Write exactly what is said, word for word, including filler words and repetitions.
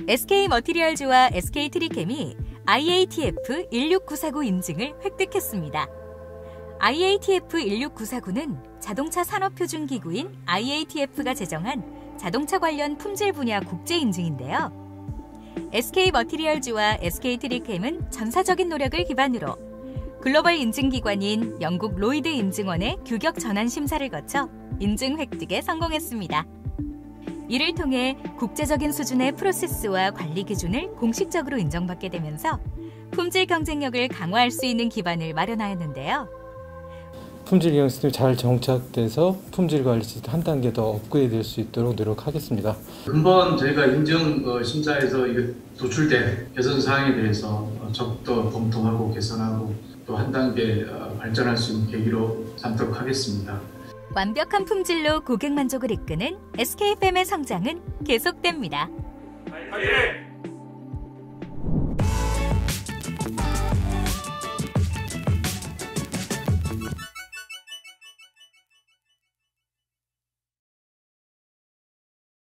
에스케이머티리얼즈와 에스케이트리캠이 아이에이티에프 일육구사구 인증을 획득했습니다. 아이에이티에프 일육구사구는 자동차 산업표준기구인 아이에이티에프가 제정한 자동차 관련 품질 분야 국제 인증인데요. 에스케이머티리얼즈와 에스케이트리캠은 전사적인 노력을 기반으로 글로벌 인증기관인 영국 로이드 인증원의 규격 전환 심사를 거쳐 인증 획득에 성공했습니다. 이를 통해 국제적인 수준의 프로세스와 관리 기준을 공식적으로 인정받게 되면서 품질 경쟁력을 강화할 수 있는 기반을 마련하였는데요. 품질 경영 시스템이 잘 정착돼서 품질 관리 시스템 한 단계 더 업그레이드 될 수 있도록 노력하겠습니다. 근본 저희가 인증 심사에서 이게 도출된 개선 사항에 대해서 적극 검토하고 개선하고 또 한 단계 발전할 수 있는 계기로 삼도록 하겠습니다. 완벽한 품질로 고객 만족을 이끄는 에스케이에프엠의 성장은 계속됩니다. 화이팅!